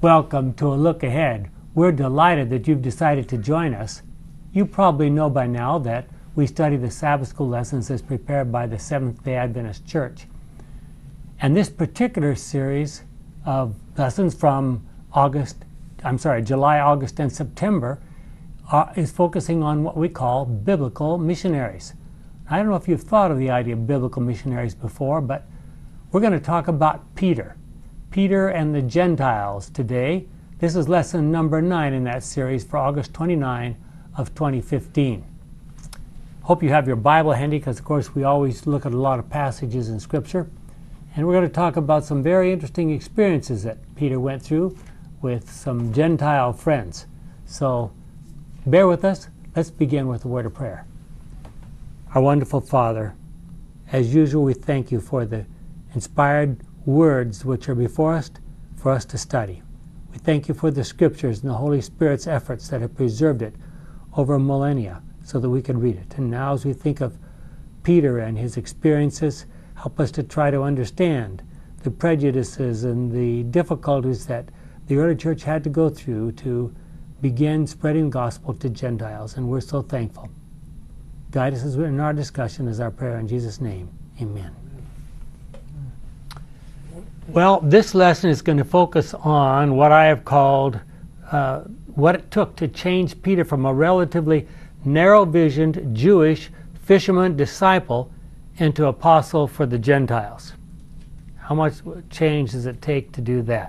Welcome to a look ahead. We're delighted that you've decided to join us. You probably know by now that we study the Sabbath School lessons as prepared by the Seventh-day Adventist Church. And this particular series of lessons from July, August, and September is focusing on what we call biblical missionaries. I don't know if you've thought of the idea of biblical missionaries before, but we're going to talk about Peter and the Gentiles today. This is lesson number 9 in that series for August 29 of 2015. Hope you have your Bible handy because, of course, we always look at a lot of passages in Scripture. And we're going to talk about some very interesting experiences that Peter went through with some Gentile friends. So bear with us. Let's begin with a word of prayer. Our wonderful Father, as usual, we thank you for the inspired words which are before us for us to study. We thank you for the Scriptures and the Holy Spirit's efforts that have preserved it over millennia so that we could read it. And now as we think of Peter and his experiences, help us to try to understand the prejudices and the difficulties that the early church had to go through to begin spreading the gospel to Gentiles. And we're so thankful. Guide us in our discussion is our prayer in Jesus' name. Amen. Well, this lesson is going to focus on what I have called what it took to change Peter from a relatively narrow-visioned Jewish fisherman disciple into apostle for the Gentiles. How much change does it take to do that?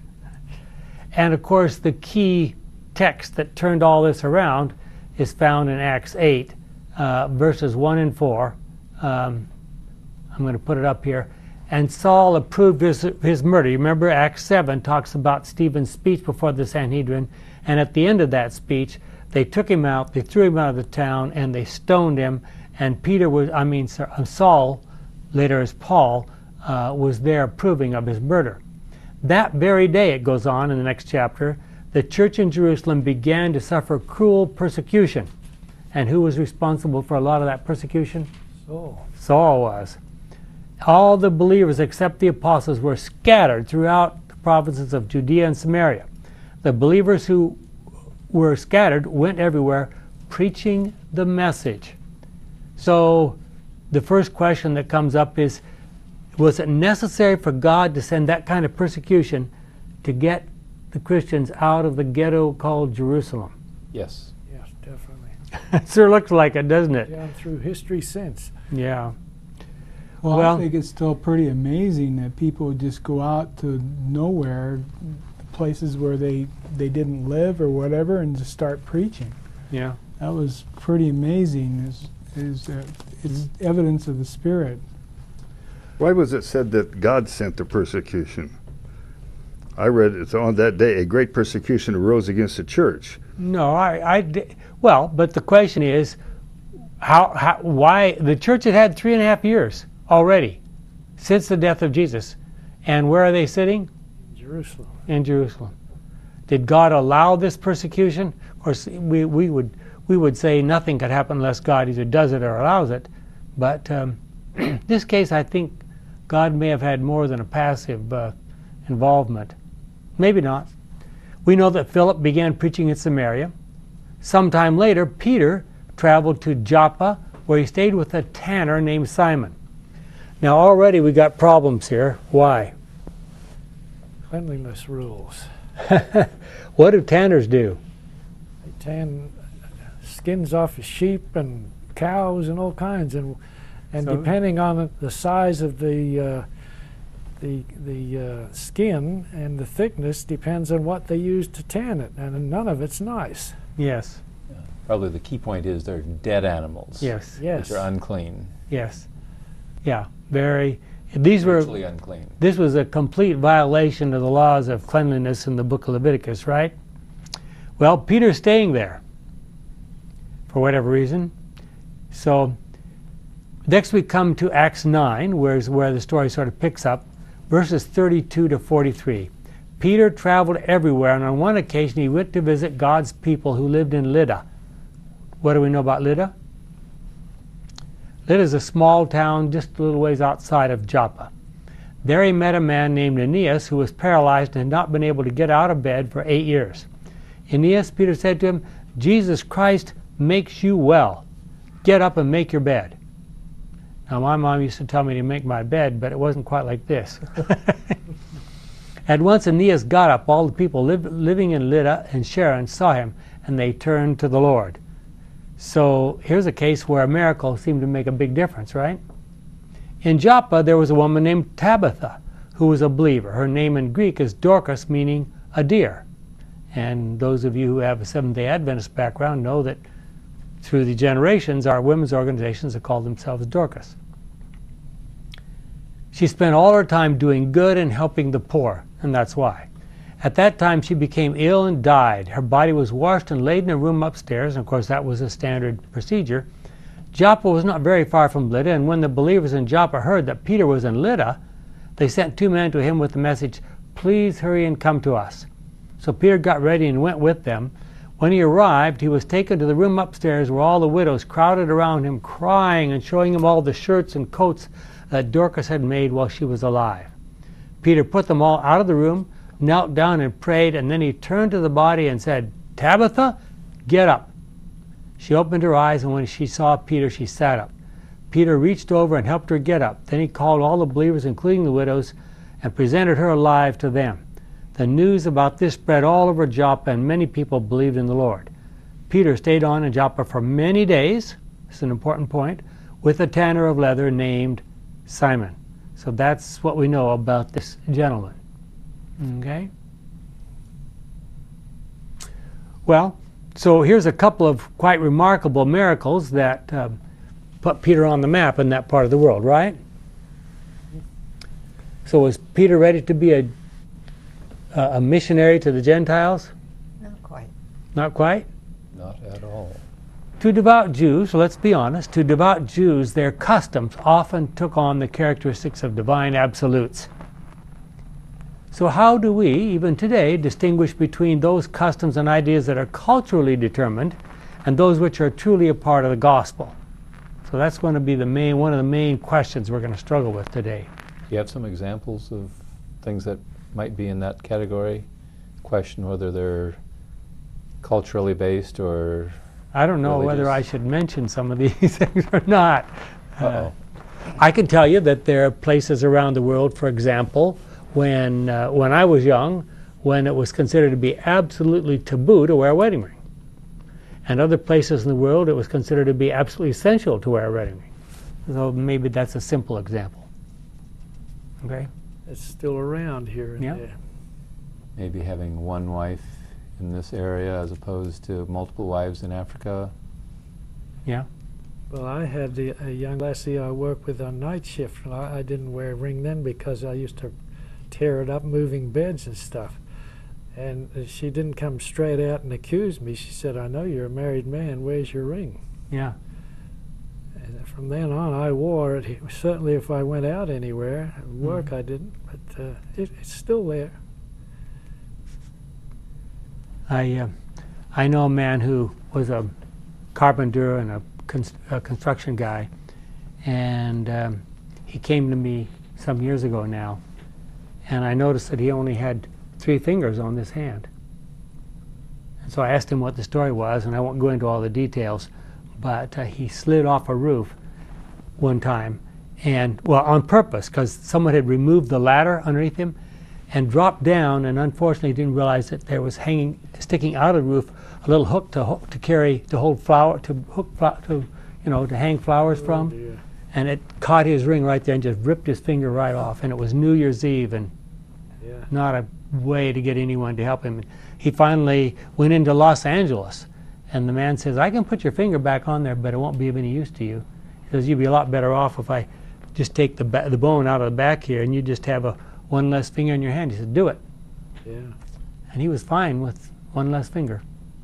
And of course, the key text that turned all this around is found in Acts 8, verses 1 and 4. I'm going to put it up here. And Saul approved his murder. You remember Acts 7 talks about Stephen's speech before the Sanhedrin. And at the end of that speech, they took him out, they threw him out of the town, and they stoned him. And Saul, later as Paul, was there approving of his murder. That very day, it goes on in the next chapter, the church in Jerusalem began to suffer cruel persecution. And who was responsible for a lot of that persecution? Saul was. All the believers except the apostles were scattered throughout the provinces of Judea and Samaria. The believers who were scattered went everywhere preaching the message. So the first question that comes up is, was it necessary for God to send that kind of persecution to get the Christians out of the ghetto called Jerusalem? Yes. Yes, definitely. It sure looks like it, doesn't it? Yeah, through history since. Yeah. Well, I think it's still pretty amazing that people would just go out to nowhere, places where they didn't live or whatever, and just start preaching. Yeah. That was pretty amazing. It's evidence of the Spirit. Why was it said that God sent the persecution? I read it's on that day a great persecution arose against the church. No, well, but the question is, why the church had 3.5 years already since the death of Jesus, and where are they sitting? Jerusalem. In Jerusalem. Did God allow this persecution? Of course, we would say nothing could happen unless God either does it or allows it. But in this case, I think God may have had more than a passive involvement. Maybe not. We know that Philip began preaching in Samaria. Sometime later, Peter traveled to Joppa, where he stayed with a tanner named Simon. Now already we got problems here. Why? Cleanliness rules. What do tanners do? They tan skins off of sheep and cows and all kinds, and so, depending on the size of the skin and the thickness depends on what they use to tan it, and none of it's nice. Yes. Probably the key point is they're dead animals. Yes. Yes. Which are unclean. Yes. Yeah. These were virtually unclean. This was a complete violation of the laws of cleanliness in the book of Leviticus, right? Well, Peter's staying there for whatever reason. So next we come to Acts 9, where the story sort of picks up, verses 32 to 43. Peter traveled everywhere, and on one occasion he went to visit God's people who lived in Lydda. What do we know about Lydda? Lydda is a small town just a little ways outside of Joppa. There he met a man named Aeneas who was paralyzed and had not been able to get out of bed for 8 years. Aeneas, Peter said to him, Jesus Christ makes you well. Get up and make your bed. Now, my mom used to tell me to make my bed, but it wasn't quite like this. At once Aeneas got up. All the people living in Lydda and Sharon saw him, and they turned to the Lord. So here's a case where a miracle seemed to make a big difference, right? In Joppa, there was a woman named Tabitha who was a believer. Her name in Greek is Dorcas, meaning a deer. And those of you who have a Seventh-day Adventist background know that through the generations, our women's organizations have called themselves Dorcas. She spent all her time doing good and helping the poor, and that's why. At that time, she became ill and died. Her body was washed and laid in a room upstairs, and of course that was a standard procedure. Joppa was not very far from Lydda, and when the believers in Joppa heard that Peter was in Lydda, they sent 2 men to him with the message, "Please hurry and come to us." So Peter got ready and went with them. When he arrived, he was taken to the room upstairs where all the widows crowded around him, crying and showing him all the shirts and coats that Dorcas had made while she was alive. Peter put them all out of the room, knelt down and prayed, and then he turned to the body and said, "Tabitha, get up." She opened her eyes, and when she saw Peter, she sat up. Peter reached over and helped her get up. Then he called all the believers, including the widows, and presented her alive to them. The news about this spread all over Joppa, and many people believed in the Lord. Peter stayed on in Joppa for many days, this is an important point, with a tanner of leather named Simon. So that's what we know about this gentleman. Okay? Well, so here's a couple of quite remarkable miracles that put Peter on the map in that part of the world, right? So was Peter ready to be a missionary to the Gentiles? Not quite. Not quite? Not at all. To devout Jews, let's be honest, to devout Jews, their customs often took on the characteristics of divine absolutes. So how do we, even today, distinguish between those customs and ideas that are culturally determined and those which are truly a part of the gospel? So that's going to be one of the main questions we're going to struggle with today. Do you have some examples of things that might be in that category? Question whether they're culturally based or I don't know religious. whether I should mention some of these things or not. Uh-oh. I can tell you that there are places around the world, for example, when I was young, when it was considered to be absolutely taboo to wear a wedding ring. And other places in the world, it was considered to be absolutely essential to wear a wedding ring. So maybe that's a simple example. Okay? It's still around here and Yeah. there. Maybe having one wife in this area as opposed to multiple wives in Africa. Yeah. Well, I had a young lassie I worked with on night shift, and I didn't wear a ring then because I used to tear it up moving beds and stuff. And she didn't come straight out and accuse me. She said, "I know you're a married man. Where's your ring?" Yeah. And from then on, I wore it. Certainly if I went out anywhere, at work I didn't, but it's still there. I know a man who was a carpenter and a construction guy, and he came to me some years ago now, and I noticed that he only had 3 fingers on this hand. And so I asked him what the story was, and I won't go into all the details, but he slid off a roof one time, and well, on purpose, because someone had removed the ladder underneath him, and dropped down, and unfortunately didn't realize that there was sticking out of the roof a little hook to hold flour, to hang flowers from, Dear. and it caught his ring right there and just ripped his finger right off. And it was New Year's Eve, and Yeah. not a way to get anyone to help him. He finally went into Los Angeles, and the man says, "I can put your finger back on there, but it won't be of any use to you." He says, "You'd be a lot better off if I just take the bone out of the back here, and you just have one less finger in your hand." He said, "Do it." Yeah. And he was fine with one less finger.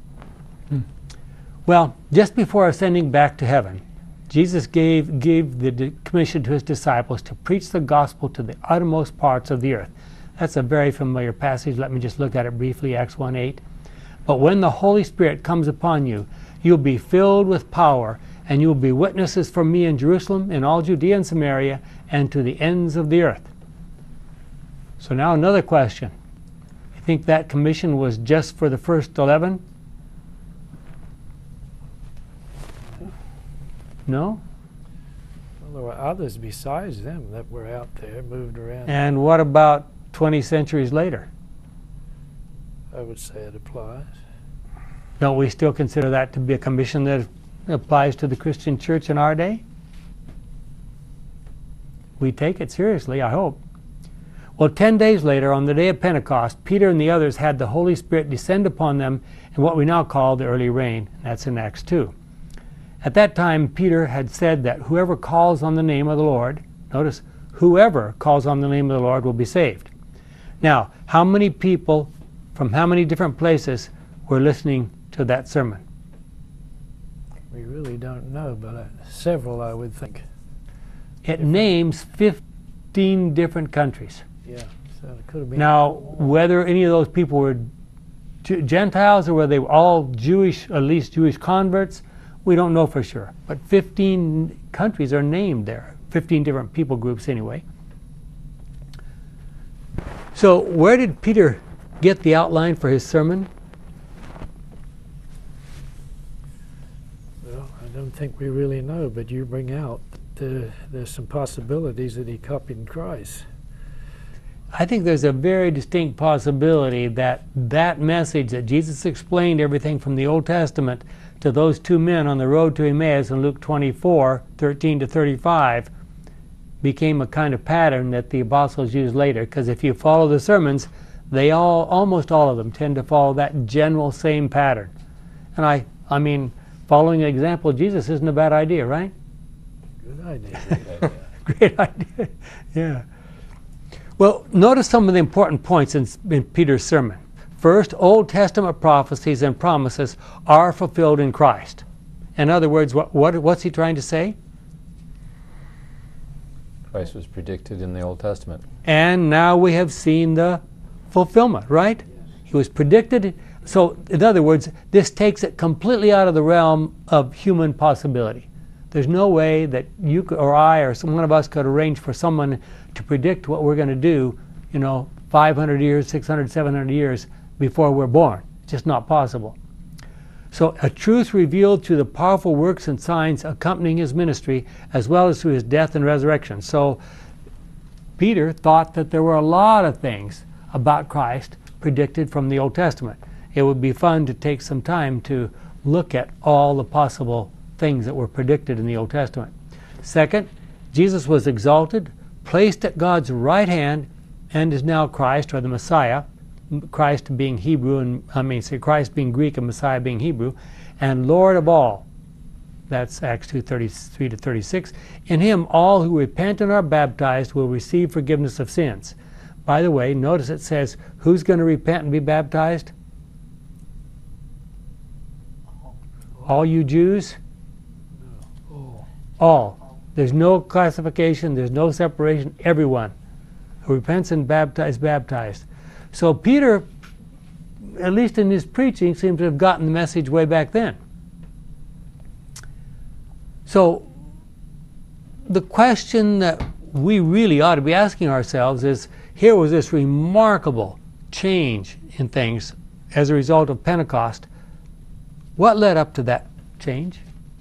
Well, just before ascending back to heaven, Jesus gave the commission to his disciples to preach the gospel to the uttermost parts of the earth. That's a very familiar passage. Let me just look at it briefly, Acts 1:8. "But when the Holy Spirit comes upon you, you'll be filled with power, and you will be witnesses for me in Jerusalem, in all Judea and Samaria, and to the ends of the earth." So now another question. You think that commission was just for the first 11? No? Well, there were others besides them that were out there, moved around. And what about 20 centuries later? I would say it applies. Don't we still consider that to be a commission that applies to the Christian church in our day? We take it seriously, I hope. Well, 10 days later, on the day of Pentecost, Peter and the others had the Holy Spirit descend upon them in what we now call the early rain. That's in Acts 2. At that time, Peter had said that whoever calls on the name of the Lord, notice, whoever calls on the name of the Lord will be saved. Now, how many people from how many different places were listening to that sermon? We really don't know, but several, I would think. It names 15 different countries. Yeah, so it could have been. Now, whether any of those people were Gentiles or whether they were all Jewish, at least Jewish converts, we don't know for sure. But 15 countries are named there, 15 different people groups anyway. So where did Peter get the outline for his sermon? Well, I don't think we really know, but you bring out that there's some possibilities that he copied Christ. I think there's a very distinct possibility that that message that Jesus explained everything from the Old Testament to those two men on the road to Emmaus in Luke 24:13-35 became a kind of pattern that the apostles used later, because if you follow the sermons, they almost all of them tend to follow that general same pattern. And I mean, following the example of Jesus isn't a bad idea, right? Good idea. Great idea. Yeah. Well, notice some of the important points in Peter's sermon. First, Old Testament prophecies and promises are fulfilled in Christ. In other words, what's he trying to say? Christ was predicted in the Old Testament. And now we have seen the fulfillment, right? Yes. He was predicted. So, in other words, this takes it completely out of the realm of human possibility. There's no way that you or I or one of us could arrange for someone to predict what we're going to do, 500 years, 600, 700 years before we're born. It's just not possible. So a truth revealed through the powerful works and signs accompanying his ministry, as well as through his death and resurrection. So Peter thought that there were a lot of things about Christ predicted from the Old Testament. It would be fun to take some time to look at all the possible things that were predicted in the Old Testament. Second, Jesus was exalted, placed at God's right hand, and is now Christ, or the Messiah, Christ being Hebrew, Christ being Greek and Messiah being Hebrew, and Lord of all. That's Acts 2:33-36. In him all who repent and are baptized will receive forgiveness of sins. By the way, notice it says, who's going to repent and be baptized? All you Jews? All. There's no classification, there's no separation, everyone who repents and is baptized. So Peter, at least in his preaching, seems to have gotten the message way back then. So the question that we really ought to be asking ourselves is, here was this remarkable change in things as a result of Pentecost. What led up to that change?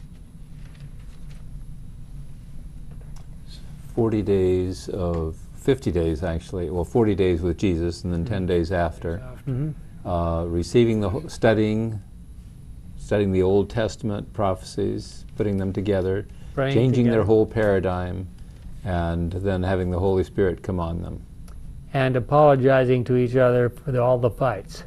50 days actually, 40 days with Jesus and then 10 days after. Receiving studying the Old Testament prophecies, putting them together, changing their whole paradigm, and then having the Holy Spirit come on them. And apologizing to each other for all the fights.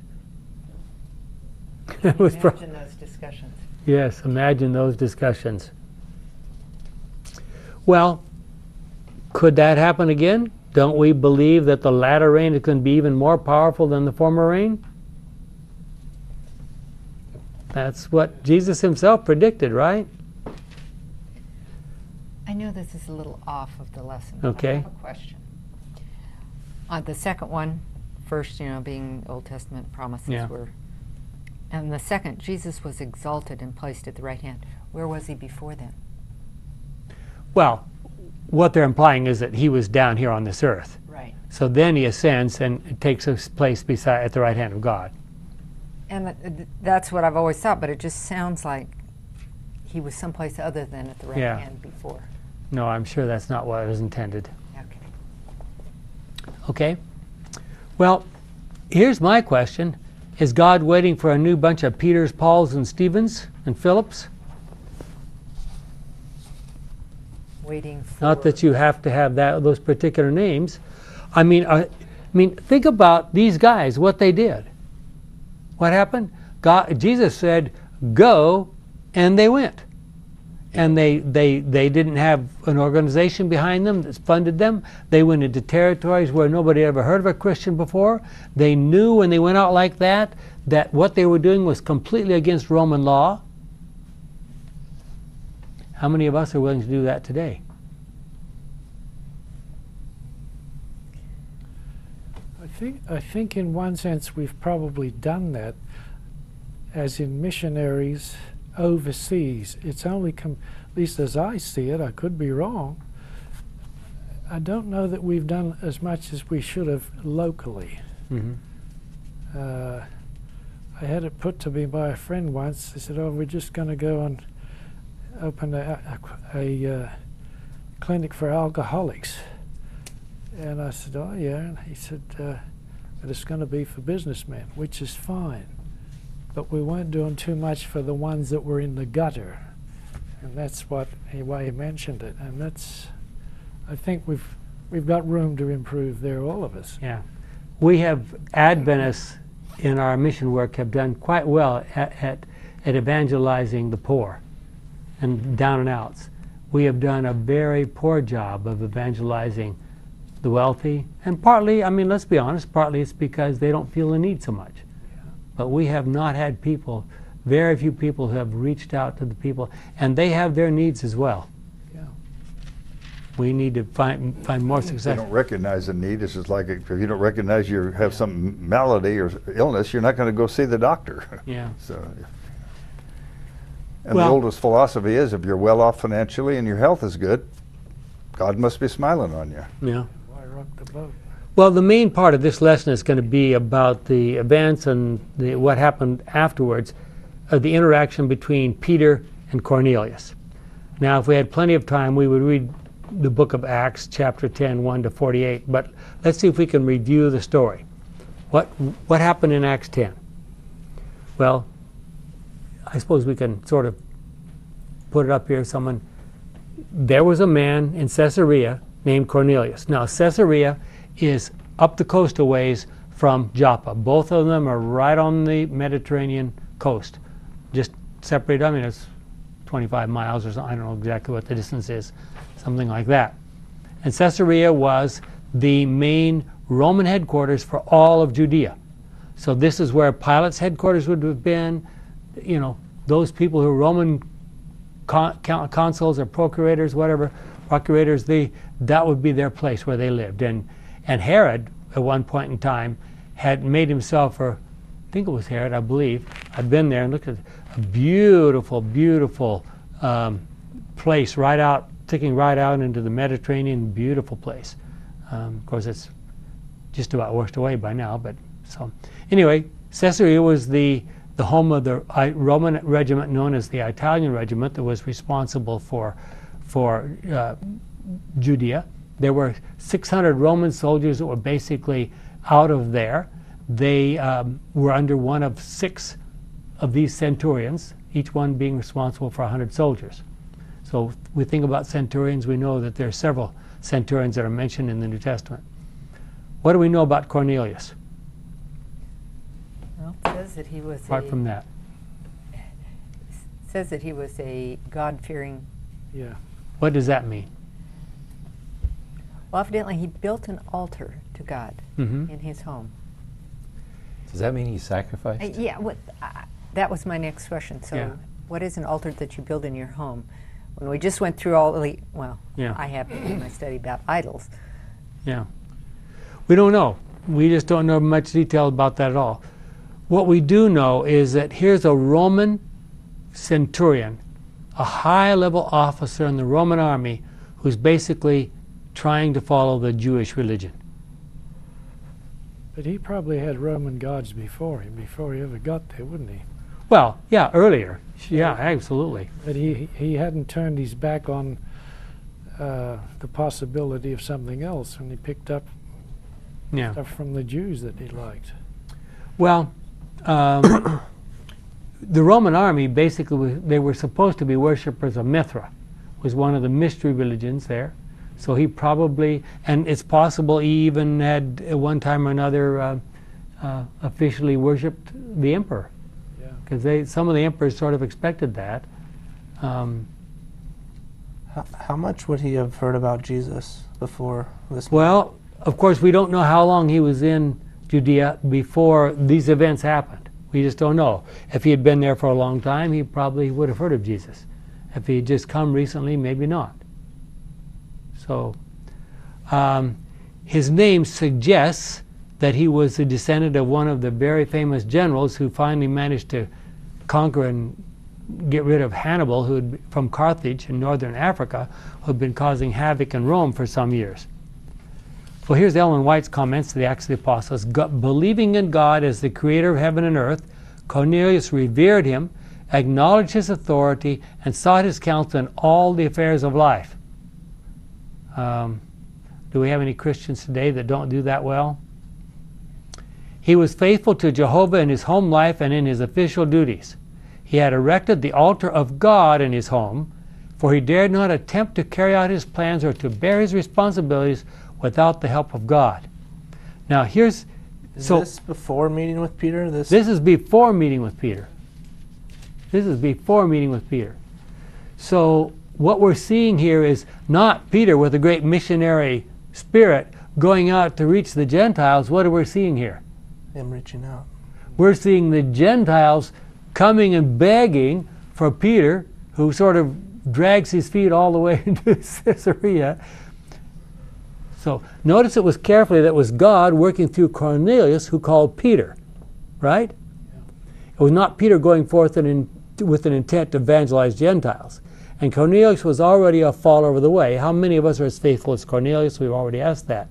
Imagine those discussions. Yes, imagine those discussions. Well, could that happen again? Don't we believe that the latter rain is going to be even more powerful than the former rain? That's what Jesus himself predicted, right? I know this is a little off of the lesson. Okay. I have a question. The second one, first, being Old Testament promises were, and the second, Jesus was exalted and placed at the right hand. Where was he before then? Well, what they're implying is that he was down here on this earth. Right. So then he ascends and takes his place at the right hand of God. And that's what I've always thought, but it just sounds like he was someplace other than at the right hand before. No, I'm sure that's not what was intended. Okay. Well, here's my question. Is God waiting for a new bunch of Peters, Pauls, and Stephens, and Philips? Waiting for... Not that you have to have those particular names. I mean, think about these guys, what they did. What happened? Jesus said, go, and they went. And they didn't have an organization behind them that funded them. They went into territories where nobody ever heard of a Christian before. They knew when they went out like that what they were doing was completely against Roman law. How many of us are willing to do that today? I think in one sense we've probably done that, as in missionaries overseas. It's only, at least as I see it, I could be wrong, I don't know that we've done as much as we should have locally. Mm-hmm. I had it put to me by a friend once. They said, oh, we're just going to go and open a clinic for alcoholics. And I said, oh yeah, and he said, but it's going to be for businessmen, which is fine. But we weren't doing too much for the ones that were in the gutter. And that's why he mentioned it. And that's, I think we've got room to improve there, all of us. Yeah. We have Adventists in our mission work have done quite well at evangelizing the poor and down and outs. We have done a very poor job of evangelizing the wealthy, and partly, I mean, let's be honest, partly it's because they don't feel the need so much. Yeah. But we have not had people, very few people who have reached out to the people, and they have their needs as well. Yeah. We need to find more success. They don't recognize the need. It's just like if you don't recognize you have some malady or illness, you're not going to go see the doctor. Yeah. So, and the oldest philosophy is if you're well off financially and your health is good, God must be smiling on you. Yeah. Rock the boat. Well, the main part of this lesson is going to be about the events and what happened afterwards, the interaction between Peter and Cornelius. Now, if we had plenty of time, we would read the book of Acts, chapter 10, 1 to 48. But let's see if we can review the story. What happened in Acts 10? Well, I suppose we can sort of put it up here. There was a man in Caesarea named Cornelius. Now, Caesarea is up the coast a ways from Joppa. Both of them are right on the Mediterranean coast, just separated. I mean, it's 25 miles or something. I don't know exactly what the distance is, something like that. And Caesarea was the main Roman headquarters for all of Judea. So this is where Pilate's headquarters would have been. You know, those people who are Roman consuls or procurators, whatever, that would be their place where they lived. And Herod, at one point in time, had made himself, or I think it was Herod, I believe. I've been there and looked at a beautiful, beautiful place sticking right out into the Mediterranean, beautiful place. Of course, it's just about washed away by now, but so. Anyway, Caesarea was the home of the Roman regiment known as the Italian regiment that was responsible for Judea. There were 600 Roman soldiers that were basically out of there. They were under one of 6 of these centurions, each one being responsible for 100 soldiers. So we think about centurions, we know that there are several centurions that are mentioned in the New Testament. What do we know about Cornelius? Well, it says that he was apart from that. It says that he was a God-fearing. Yeah. What does that mean? Well, evidently he built an altar to God in his home. Does that mean he sacrificed? Yeah, that was my next question. So what is an altar that you build in your home? When we just went through all the, I have in my study about idols. Yeah. We don't know. We just don't know much detail about that at all. What we do know is that here's a Roman centurion, a high-level officer in the Roman army who's basically trying to follow the Jewish religion. But he probably had Roman gods before him, before he ever got there, wouldn't he? Well, yeah, earlier. Yeah, absolutely. But he hadn't turned his back on the possibility of something else when he picked up stuff from the Jews that he liked. Well, the Roman army, basically, they were supposed to be worshippers of Mithra, was one of the mystery religions there. So he probably, and it's possible he even had at one time or another officially worshipped the emperor, because some of the emperors sort of expected that. How much would he have heard about Jesus before this? Well, of course, we don't know how long he was in Judea before these events happened. We just don't know. If he had been there for a long time, he probably would have heard of Jesus. If he had just come recently, maybe not. So his name suggests that he was a descendant of one of the very famous generals who finally managed to conquer and get rid of Hannibal, from Carthage in northern Africa, who had been causing havoc in Rome for some years. Well, here's Ellen White's comments to the Acts of the Apostles. Believing in God as the creator of heaven and earth, Cornelius revered him, acknowledged his authority, and sought his counsel in all the affairs of life. Do we have any Christians today that don't do that well? He was faithful to Jehovah in his home life and in his official duties. He had erected the altar of God in his home, for he dared not attempt to carry out his plans or to bear his responsibilities without the help of God. Now here's... Is this before meeting with Peter? This is before meeting with Peter. This is before meeting with Peter. So what we're seeing here is not Peter with a great missionary spirit going out to reach the Gentiles. What are we seeing here? Him reaching out. We're seeing the Gentiles coming and begging for Peter, who sort of drags his feet all the way into Caesarea. So notice it was carefully that it was God working through Cornelius who called Peter, right? It was not Peter going forth with an intent to evangelize Gentiles. And Cornelius was already a follower of the way. How many of us are as faithful as Cornelius? We've already asked that.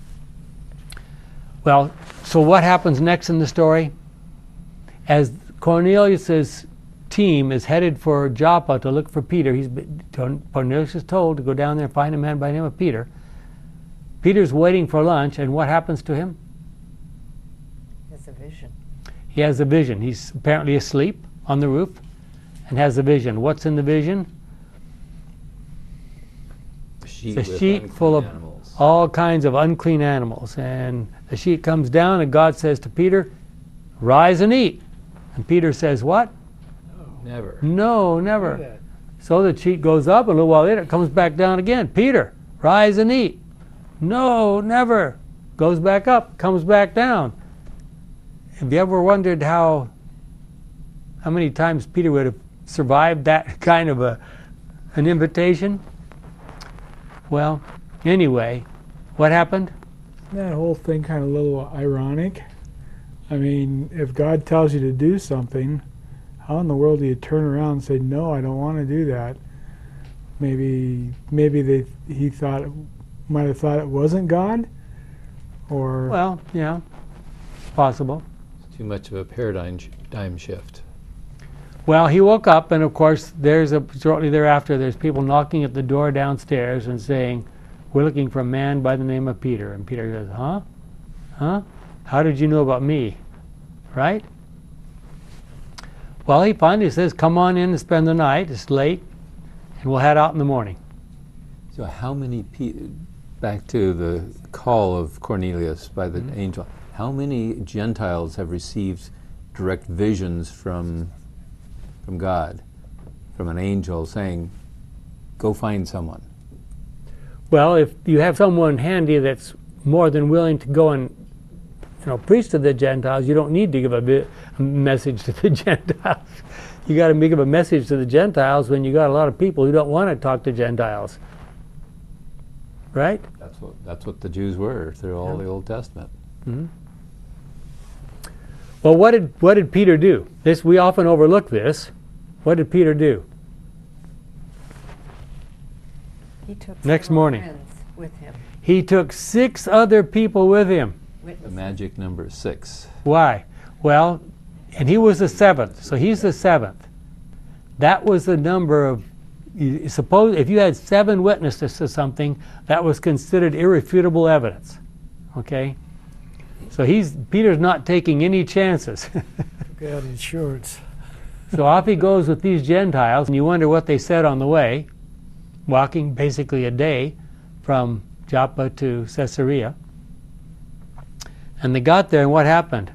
Well, so what happens next in the story? As Cornelius's team is headed for Joppa to look for Peter, Cornelius is told to go down there and find a man by the name of Peter. Peter's waiting for lunch, and what happens to him? He has a vision. He has a vision. He's apparently asleep on the roof and has a vision. What's in the vision? It's a sheet full of animals. All kinds of unclean animals. And the sheet comes down, and God says to Peter, "Rise and eat." And Peter says, what? Never. No, never. So the sheet goes up, and a little while later it comes back down again. Peter, rise and eat. No, never. Goes back up, comes back down. Have you ever wondered how many times Peter would have survived that kind of an invitation? Well, anyway, what happened? That whole thing kind of a little ironic. I mean, if God tells you to do something, how in the world do you turn around and say, no, I don't want to do that? Maybe he might have thought it wasn't God? Or well, yeah, possible. It's too much of a paradigm shift. Well, he woke up, and of course, shortly thereafter, there's people knocking at the door downstairs and saying, "We're looking for a man by the name of Peter." And Peter goes, "Huh? Huh? How did you know about me?" Right? Well, he finally says, "Come on in and spend the night. It's late, and we'll head out in the morning." So how many back to the call of Cornelius by the angel, how many Gentiles have received direct visions from God, from an angel saying, "Go find someone"? Well, if you have someone handy that's more than willing to go and preach to the Gentiles, you don't need to give a message to the Gentiles. You got to give a message to the Gentiles when you got a lot of people who don't want to talk to Gentiles. Right? That's what the Jews were through all the Old Testament. Mm-hmm. Well, what did Peter do? We often overlook this. What did Peter do? He took next morning friends with him. He took 6 other people with him. The magic number 6. Why? Well, and he was the 7th, so he's the 7th. That was the number of, suppose if you had 7 witnesses to something, that was considered irrefutable evidence. Okay? So Peter's not taking any chances. Took out insurance. So off he goes with these Gentiles, and you wonder what they said on the way, walking basically a day from Joppa to Caesarea. And they got there, and what happened?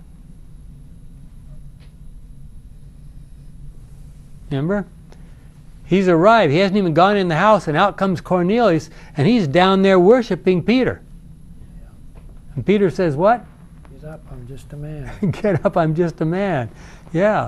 Remember? He's arrived. He hasn't even gone in the house, and out comes Cornelius, and he's down there worshiping Peter. And Peter says, what? Get up, I'm just a man. Get up, I'm just a man. Yeah.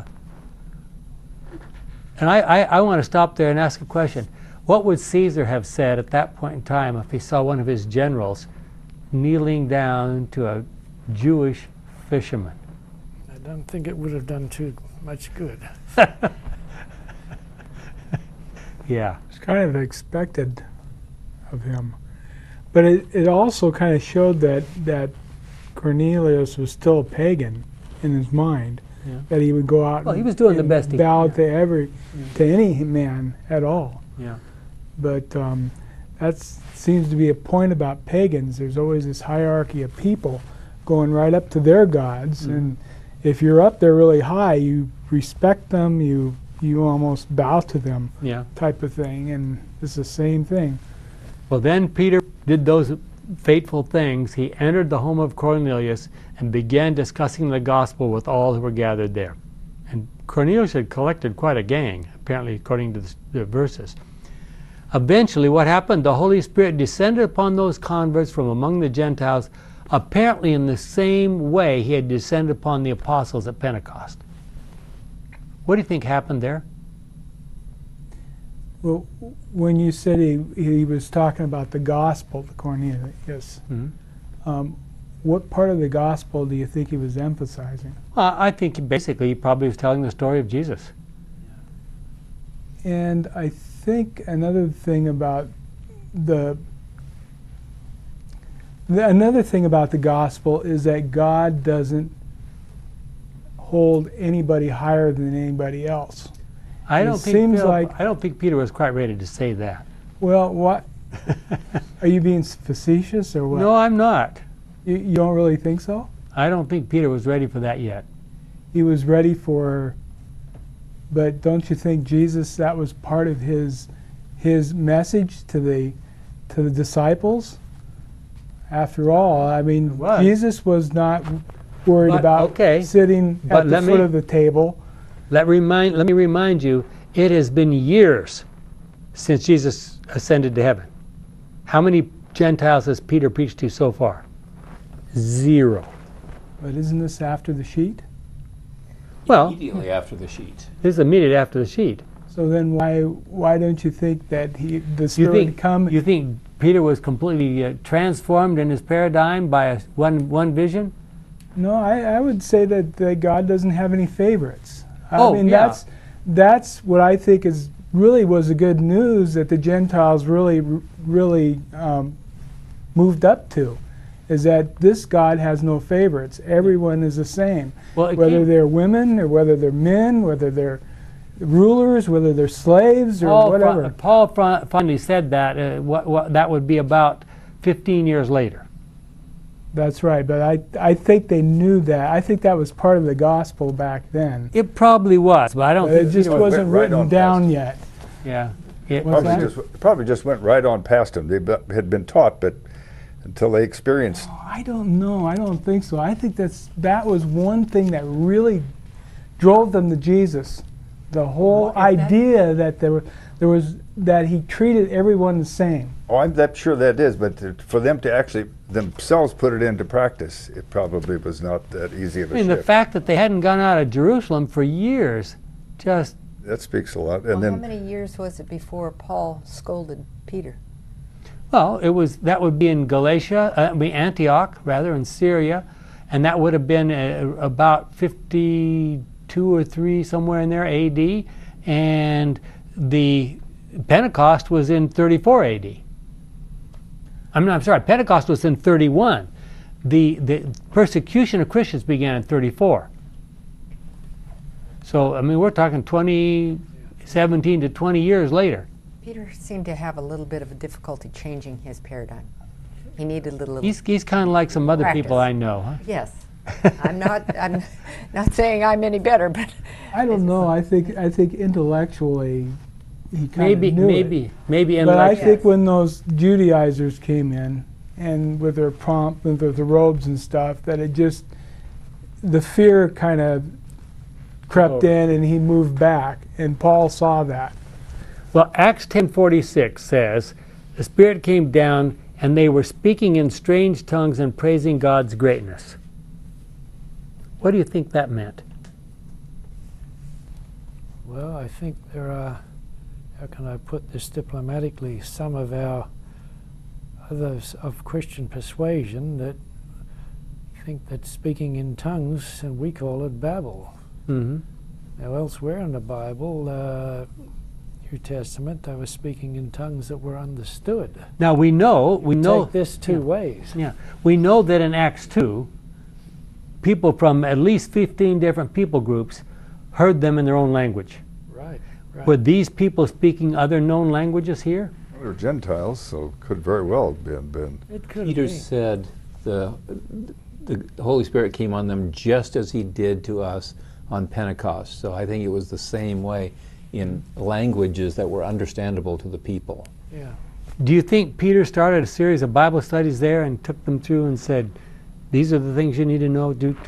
And I want to stop there and ask a question. What would Caesar have said at that point in time if he saw one of his generals kneeling down to a Jewish fisherman? I don't think it would have done too much good. Yeah. It's kind of expected of him. But it also kind of showed that Cornelius was still a pagan in his mind. Yeah. That he would go out Well, he was doing the best he bow could. to any man at all. Yeah. But that seems to be a point about pagans. There's always this hierarchy of people going right up to their gods, and if you're up there really high, you respect them, you almost bow to them, Yeah. type of thing. And it's the same thing. Well, then Peter did those fateful things. He entered the home of Cornelius and began discussing the gospel with all who were gathered there. And Cornelius had collected quite a gang, apparently, according to the verses. Eventually, what happened? The Holy Spirit descended upon those converts from among the Gentiles, apparently in the same way he had descended upon the apostles at Pentecost. What do you think happened there? Well, when you said he was talking about the gospel to Cornelius, what part of the gospel do you think he was emphasizing? I think basically he probably was telling the story of Jesus. And I think another thing about the gospel is that God doesn't hold anybody higher than anybody else. I don't think Peter was quite ready to say that. Well, what? Are you being facetious or what? No, I'm not. You don't really think so? I don't think Peter was ready for that yet. He was ready for, but don't you think Jesus, that was part of his message to the disciples? After all, I mean, Jesus was not worried about sitting at the foot of the table. Let me remind you, it has been years since Jesus ascended to heaven. How many Gentiles has Peter preached to so far? 0. But isn't this after the sheet? Well, Immediately after the sheet. this is immediate after the sheet. So then why don't you think that the Spirit would come? You think Peter was completely transformed in his paradigm by one vision? No, I would say that God doesn't have any favorites. I mean, that's what I think was the good news that the Gentiles really moved up to, is that this God has no favorites. Everyone is the same, whether they're women or whether they're men, whether they're rulers, whether they're slaves or whatever. Paul finally said that. That would be about 15 years later. That's right, but I think they knew that. I think that was part of the gospel back then. It probably was, but I don't think it just wasn't written down yet. Yeah. Probably just went right on past them. They had been taught, but until they experienced. Oh, I don't know. I don't think so. I think that was one thing that really drove them to Jesus. The whole idea that that he treated everyone the same. Oh, I'm sure that is, but for them to actually themselves put it into practice, it probably was not that easy of a shift. The fact that they hadn't gone out of Jerusalem for years, that speaks a lot. And then, how many years was it before Paul scolded Peter? Well, that would be in Galatia, Antioch rather, in Syria, and that would have been about 52 or 3 somewhere in there A.D. And the Pentecost was in 34 A.D. I'm sorry, Pentecost was in 31. the persecution of Christians began in 34. So, I mean, we're talking 17 to 20 years later. Peter seemed to have a little bit of a difficulty changing his paradigm. He needed a little. He's kind of like some other practice. people I know, huh? Yes. I'm not saying I'm any better, but I don't know. I think intellectually he kind of knew it. Maybe But I intellectually. think when those Judaizers came in and with their pomp and with the robes and stuff, that it just, the fear kind of crept in and he moved back, and Paul saw that. Well, Acts 10:46 says, the Spirit came down and they were speaking in strange tongues and praising God's greatness. What do you think that meant? Well, I think there are, how can I put this diplomatically, some of our others of Christian persuasion that think that speaking in tongues, and we call it Babel. Mm-hmm. Now, elsewhere in the Bible, New Testament, they were speaking in tongues that were understood. Now we know Take this two ways. Yeah, we know that in Acts 2, people from at least 15 different people groups heard them in their own language. Right. Were these people speaking other known languages here? They're Gentiles, so could very well have been. It could Peter be. said the Holy Spirit came on them just as he did to us on Pentecost. So I think it was the same way in languages that were understandable to the people. Yeah. Do you think Peter started a series of Bible studies there and took them through and said, these are the things you need to know, do.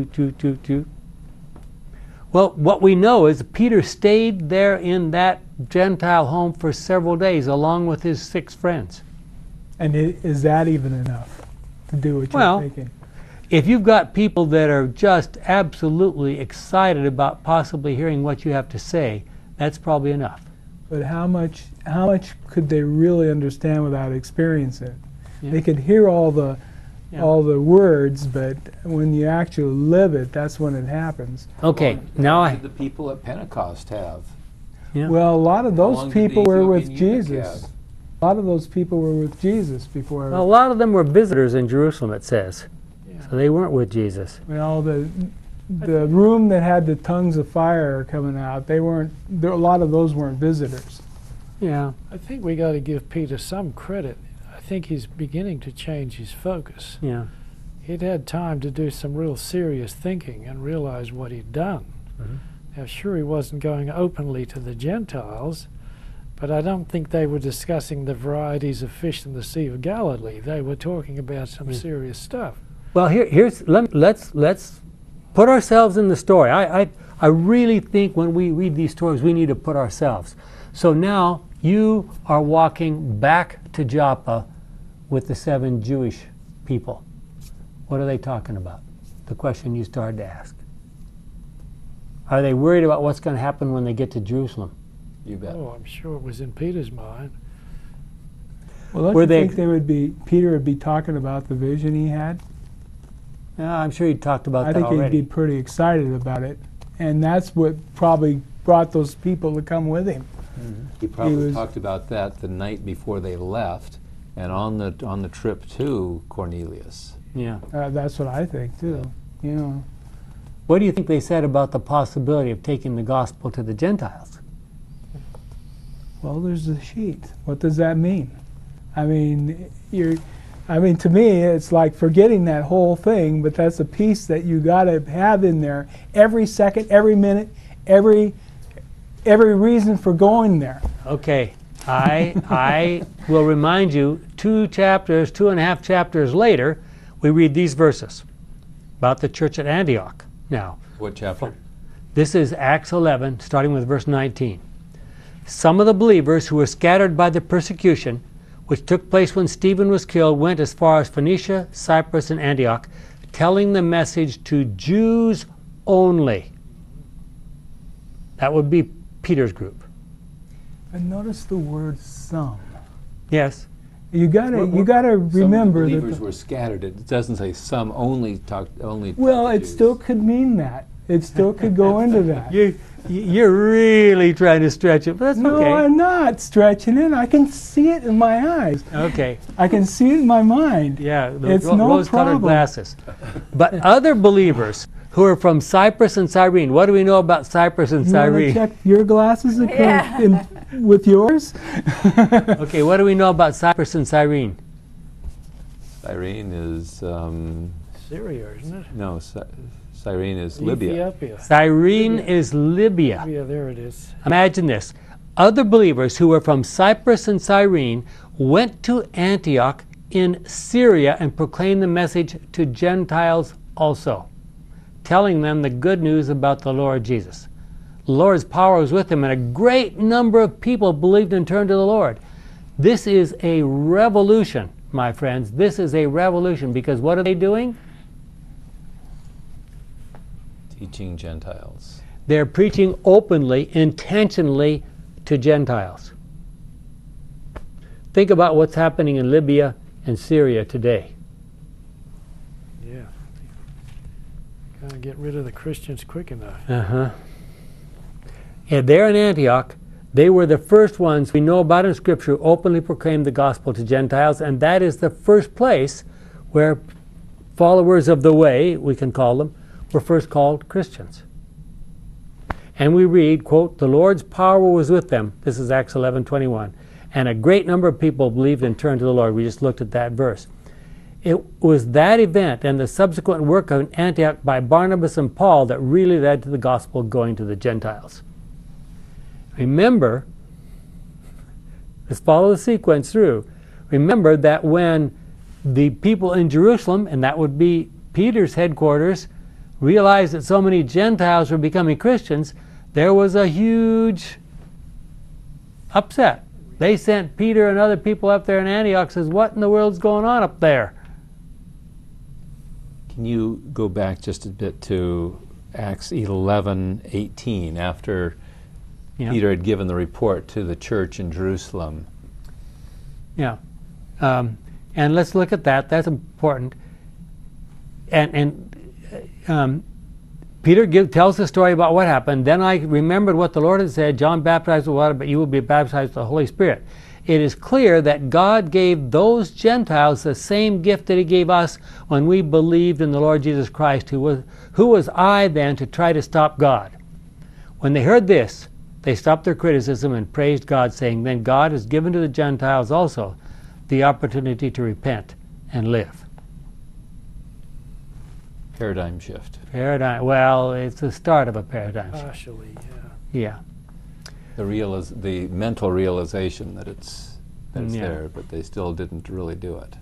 Well, what we know is Peter stayed there in that Gentile home for several days along with his 6 friends. And is that even enough to do what you're thinking? If you've got people that are just absolutely excited about possibly hearing what you have to say, that's probably enough. But how much could they really understand without experiencing it? Yeah. They could hear all the words, but when you actually live it, that's when it happens. Okay, How did the people at Pentecost have? Yeah. Well, a lot of How those long did people the were with Ethiopian eunuch Jesus. have? A lot of those people were with Jesus before. Well, a lot of them were visitors in Jerusalem, it says. Yeah. So they weren't with Jesus. Well, the room that had the tongues of fire coming out, a lot of those weren't visitors. Yeah. I think we got to give Peter some credit. I think he's beginning to change his focus. Yeah. He'd had time to do some real serious thinking and realize what he'd done. Mhm. Now, sure, he wasn't going openly to the Gentiles, but I don't think they were discussing the varieties of fish in the Sea of Galilee. They were talking about some serious stuff. Well, let's put ourselves in the story. I really think when we read these stories, we need to put ourselves. So now you are walking back to Joppa with the 7 Jewish people. What are they talking about? The question you started to ask. Are they worried about what's going to happen when they get to Jerusalem? You bet. Oh, I'm sure it was in Peter's mind. Well, don't Were you they- think Peter would be talking about the vision he had? Yeah, I'm sure you talked about I that think already. he'd be pretty excited about it. And that's what probably brought those people to come with him. He probably was- talked about that the night before they left, and on the trip to Cornelius. Yeah. That's what I think, too. You know. What do you think they said about the possibility of taking the gospel to the Gentiles? Well, there's the sheet. What does that mean? I mean, to me, it's like forgetting that whole thing, but that's a piece that you got to have in there every second, every minute, every reason for going there. Okay, I will remind you, 2.5 chapters later, we read these verses about the church at Antioch. Now, What chapter? this is Acts 11, starting with verse 19. Some of the believers who were scattered by the persecution, which took place when Stephen was killed, went as far as Phoenicia, Cyprus, and Antioch, telling the message to Jews only. That would be Peter's group. And notice the word "some." Yes. You gotta remember Some of the that. believers were scattered. It doesn't say some only. Well, talked to it Jews. still could mean that. It still could go into that. You You're really trying to stretch it, but that's No, okay. I'm not stretching it. I can see it in my eyes. Okay. I can see it in my mind. Yeah, the It's no rose-colored problem. glasses. But other believers who are from Cyprus and Cyrene, what do we know about Cyprus and You want to Cyrene? check your glasses Yeah. with yours? Okay, what do we know about Cyprus and Cyrene? Cyrene is, Syria, isn't it? no, Cyrene is Libya. Ethiopia. Cyrene is Libya. Yeah, there it is. Imagine this. Other believers who were from Cyprus and Cyrene went to Antioch in Syria and proclaimed the message to Gentiles also, telling them the good news about the Lord Jesus. The Lord's power was with them, and a great number of people believed and turned to the Lord. This is a revolution, my friends. This is a revolution, because what are they doing? Teaching Gentiles. They're preaching openly, intentionally to Gentiles. Think about what's happening in Libya and Syria today. Yeah. Gotta get rid of the Christians quick enough. And there in Antioch, they were the first ones we know about in Scripture who openly proclaimed the gospel to Gentiles, and that is the first place where followers of the way, we can call them, were first called Christians. And we read, quote, "The Lord's power was with them." This is Acts 11:21. And a great number of people believed and turned to the Lord. We just looked at that verse. It was that event and the subsequent work of Antioch by Barnabas and Paul that really led to the gospel going to the Gentiles. Remember, let's follow the sequence through. Remember that when the people in Jerusalem, and that would be Peter's headquarters, realized that so many Gentiles were becoming Christians, there was a huge upset. They sent Peter and other people up there in Antioch, says, "What in the world's going on up there?" Can you go back just a bit to Acts 11:18, after Yeah. Peter had given the report to the church in Jerusalem? Yeah. And let's look at that. That's important. And Peter tells the story about what happened. "Then I remembered what the Lord had said, John baptized with water, but you will be baptized with the Holy Spirit." It is clear that God gave those Gentiles the same gift that He gave us when we believed in the Lord Jesus Christ. Who was I then to try to stop God? When they heard this, they stopped their criticism and praised God, saying, "Then God has given to the Gentiles also the opportunity to repent and live." Paradigm shift. Paradigm. Well, it's the start of a paradigm shift. Partially, yeah. Yeah. The mental realization that it's Yeah. there, but they still didn't really do it.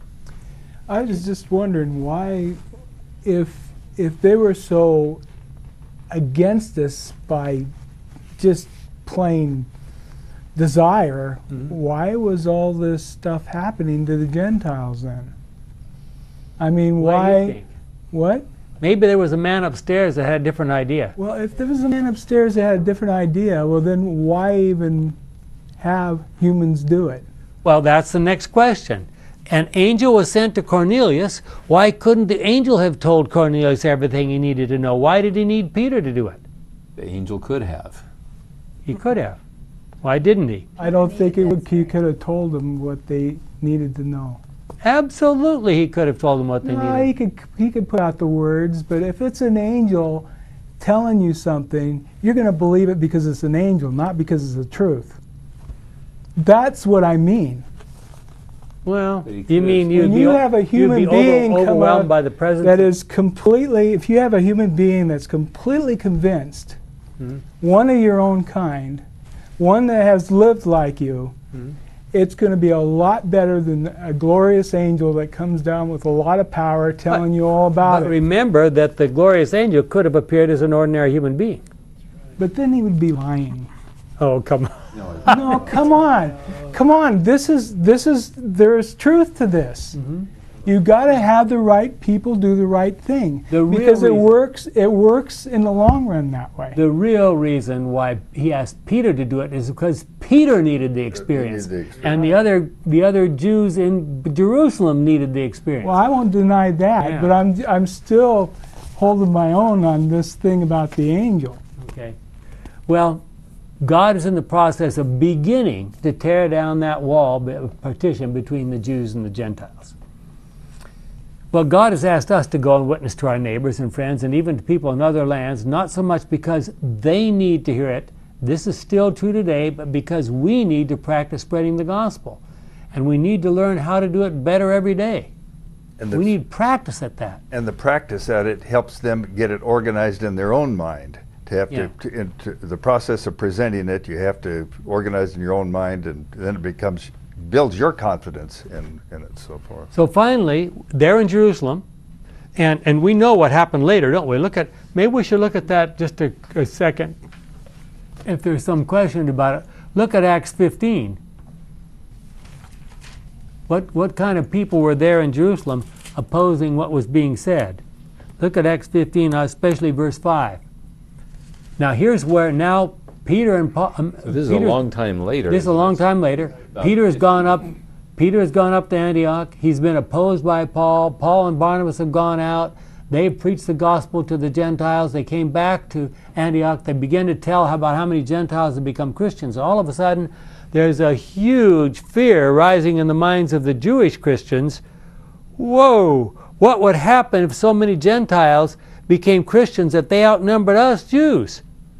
I was just wondering why, if they were so against this by just plain desire, why was all this stuff happening to the Gentiles then? I mean, What do you why? think? What? Maybe there was a man upstairs that had a different idea. Well, if there was a man upstairs that had a different idea, well, then why even have humans do it? Well, that's the next question. An angel was sent to Cornelius. Why couldn't the angel have told Cornelius everything he needed to know? Why did he need Peter to do it? The angel could have. He could have. Why didn't he? I don't think he could have told them what they needed to know. Absolutely, he could have told them what they No, needed. he could put out the words, but if it's an angel telling you something, you're going to believe it because it's an angel, not because it's the truth. That's what I mean. Well, But he you could mean have- you'd When be, you have a human you'd be being come overwhelmed up by the presence That is completely, if you have a human being that's completely convinced, one of your own kind, one that has lived like you, it's going to be a lot better than a glorious angel that comes down with a lot of power telling you all about But it. remember that the glorious angel could have appeared as an ordinary human being. But then he would be lying. Oh, come on. No, come on. Come on. There's truth to this. You got to have the right people do the right thing. The real because reason- it works in the long run that way. The real reason why he asked Peter to do it is because Peter needed the experience, the experience. and the other Jews in Jerusalem needed the experience. Well, I won't deny that, Yeah. but I'm still holding my own on this thing about the angel. Okay. Well, God is in the process of beginning to tear down that wall, partition between the Jews and the Gentiles. Well, God has asked us to go and witness to our neighbors and friends and even to people in other lands, not so much because they need to hear it. This is still true today, but because we need to practice spreading the gospel. And we need to learn how to do it better every day. And we need practice at that. And the practice at it helps them get it organized in their own mind. To have to the process of presenting it, you have to organize in your own mind, and then it builds your confidence in it, so forth. So finally, they're in Jerusalem, and we know what happened later, don't we? Maybe we should look at that just a second. If there's some question about it, look at Acts 15. What kind of people were there in Jerusalem opposing what was being said? Look at Acts 15, especially verse 5. Now here's where now Peter and Paul. So this is a long time later. This is a long time later. Peter has gone up to Antioch. He's been opposed by Paul. Paul and Barnabas have gone out. They've preached the gospel to the Gentiles. They came back to Antioch. They began to tell about how many Gentiles had become Christians. All of a sudden, there's a huge fear rising in the minds of the Jewish Christians. Whoa! What would happen if so many Gentiles became Christians that they outnumbered us Jews?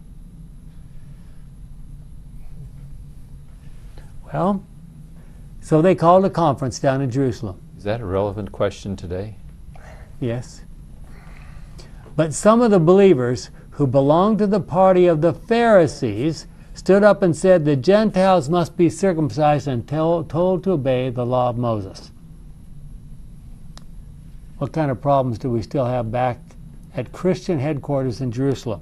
Well, so they called a conference down in Jerusalem. Is that a relevant question today? Yes. But some of the believers who belonged to the party of the Pharisees stood up and said the Gentiles must be circumcised and told to obey the law of Moses. What kind of problems do we still have back at Christian headquarters in Jerusalem?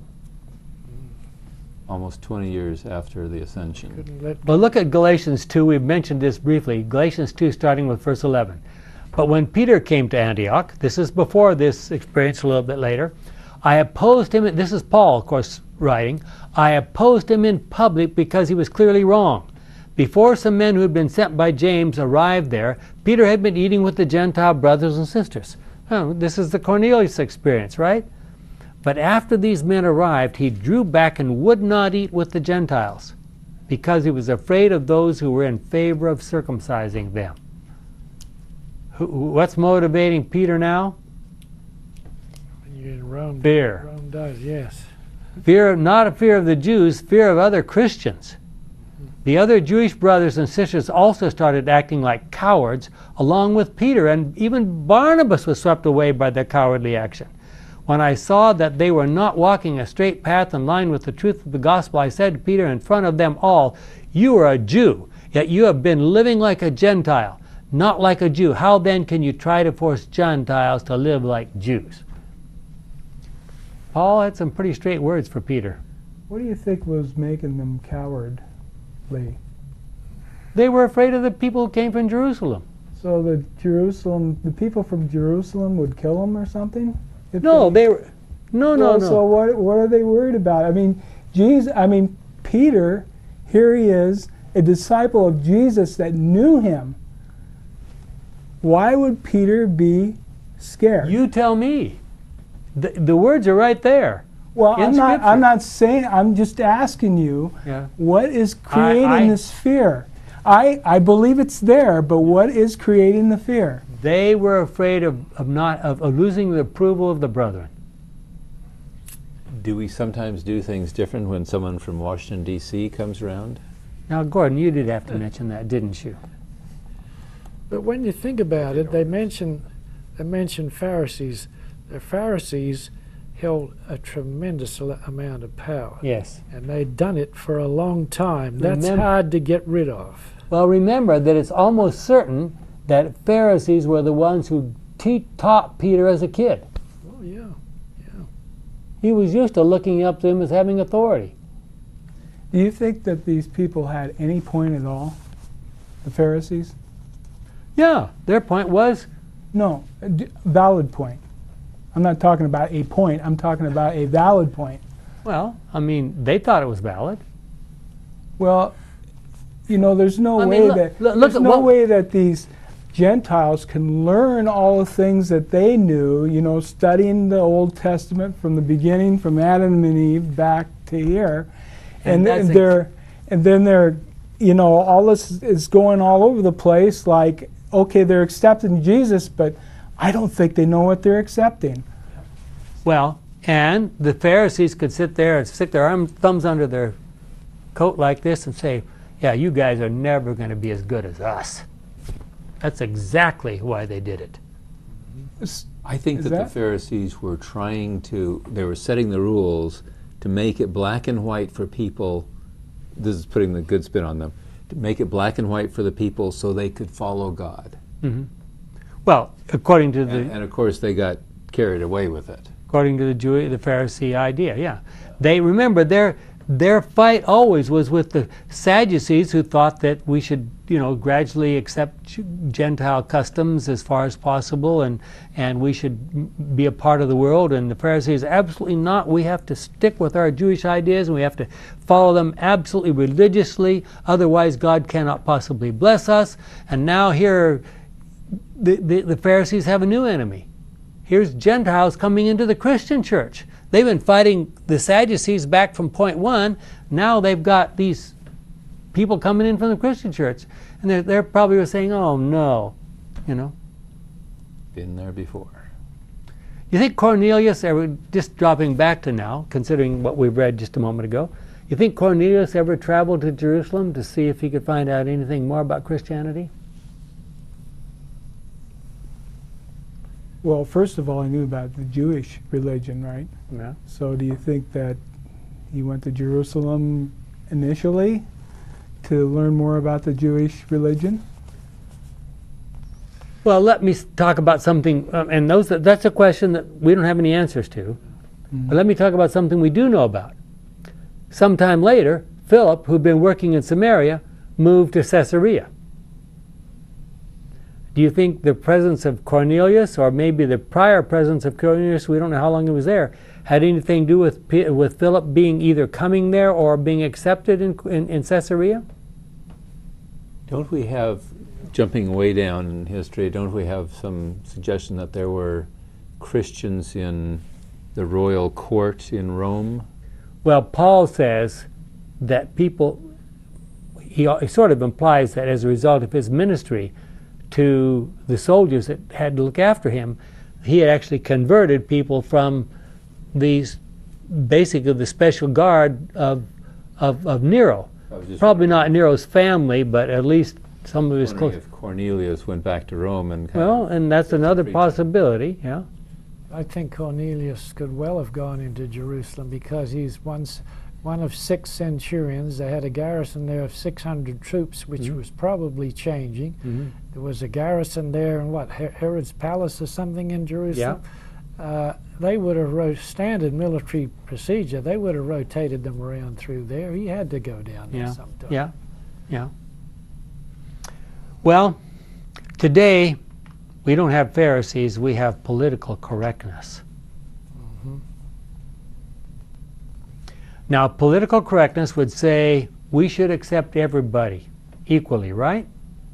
Almost 20 years after the ascension. Well, look at Galatians 2. We've mentioned this briefly. Galatians 2, starting with verse 11. But when Peter came to Antioch, this is before this experience, a little bit later, I opposed him. This is Paul, of course, writing. I opposed him in public because he was clearly wrong. Before some men who had been sent by James arrived there, Peter had been eating with the Gentile brothers and sisters. Oh, this is the Cornelius experience, right? But after these men arrived, he drew back and would not eat with the Gentiles because he was afraid of those who were in favor of circumcising them. What's motivating Peter now? You're in Rome. Fear. Rome does, yes. Fear, not a fear of the Jews, fear of other Christians. The other Jewish brothers and sisters also started acting like cowards, along with Peter, and even Barnabas was swept away by their cowardly action. When I saw that they were not walking a straight path in line with the truth of the gospel, I said to Peter in front of them all, "You are a Jew, yet you have been living like a Gentile, not like a Jew. How then can you try to force Gentiles to live like Jews?" Paul had some pretty straight words for Peter. What do you think was making them cowardly? They were afraid of the people who came from Jerusalem. So the people from Jerusalem would kill them or something? No, they were. No. So what are they worried about? I mean, Peter, here he is, a disciple of Jesus that knew him. Why would Peter be scared? You tell me. The words are right there. Well, I'm not saying. I'm just asking you. Yeah. What is creating this fear? I believe it's there, but what is creating the fear? They were afraid of losing the approval of the brethren. Do we sometimes do things different when someone from Washington, D.C. comes around? Now, Gordon, you did have to mention that, didn't you? But when you think about it, they mention Pharisees. The Pharisees held a tremendous amount of power. Yes. And they'd done it for a long time. That's hard to get rid of. Well, remember that it's almost certain that Pharisees were the ones who taught Peter as a kid. Oh, yeah. He was used to looking up to him as having authority. Do you think that these people had any point at all? The Pharisees? Yeah, their point was... No, valid point. I'm not talking about a point. I'm talking about a valid point. Well, I mean, they thought it was valid. Well, there's no way that these Gentiles can learn all the things that they knew, studying the Old Testament from the beginning, from Adam and Eve back to here, and then they're, you know, all this is going all over the place. Like, okay, they're accepting Jesus, but I don't think they know what they're accepting. Well, and the Pharisees could sit there and stick their thumbs under their coat like this and say, yeah, you guys are never going to be as good as us. That's exactly why they did it. I think that the Pharisees were they were setting the rules to make it black and white for people. This is putting the good spin on them. To make it black and white for the people so they could follow God. Mm-hmm. Well, according to and of course they got carried away with it. According to the Pharisee idea, yeah. They remember their fight always was with the Sadducees, who thought that we should, you know, gradually accept Gentile customs as far as possible, and we should be a part of the world. And the Pharisees, absolutely not. We have to stick with our Jewish ideas, and we have to follow them absolutely religiously. Otherwise, God cannot possibly bless us. And now here, the Pharisees have a new enemy. Here's Gentiles coming into the Christian church. They've been fighting the Sadducees back from point one. Now they've got these people coming in from the Christian church. And they're probably saying, oh no, you know. Been there before. You think Cornelius ever, just dropping back to now, considering what we've read just a moment ago, you think Cornelius ever traveled to Jerusalem to see if he could find out anything more about Christianity? Well, first of all, I knew about the Jewish religion, right? Yeah. So do you think that he went to Jerusalem initially to learn more about the Jewish religion? Well, let me talk about something, and that's a question that we don't have any answers to. Mm-hmm. But let me talk about something we do know about. Sometime later, Philip, who'd been working in Samaria, moved to Caesarea. Do you think the presence of Cornelius, or maybe the prior presence of Cornelius, we don't know how long he was there, had anything to do with Philip being either coming there or being accepted in Caesarea? Don't we have, jumping way down in history, don't we have some suggestion that there were Christians in the royal court in Rome? Well, Paul says that people, he sort of implies that as a result of his ministry to the soldiers that had to look after him, he had actually converted people from these, basically the special guard of Nero. Probably not Nero's family, but at least some of his close. If Cornelius went back to Rome and and that's another possibility, yeah. I think Cornelius could well have gone into Jerusalem because he's one of 6 centurions. They had a garrison there of 600 troops, which was probably changing. Mm-hmm. There was a garrison there in Herod's palace or something in Jerusalem. Yeah. They would have standard military procedure. They would have rotated them around through there. He had to go down there sometime. Yeah, yeah. Well, today we don't have Pharisees. We have political correctness. Mm-hmm. Now, political correctness would say we should accept everybody equally, right?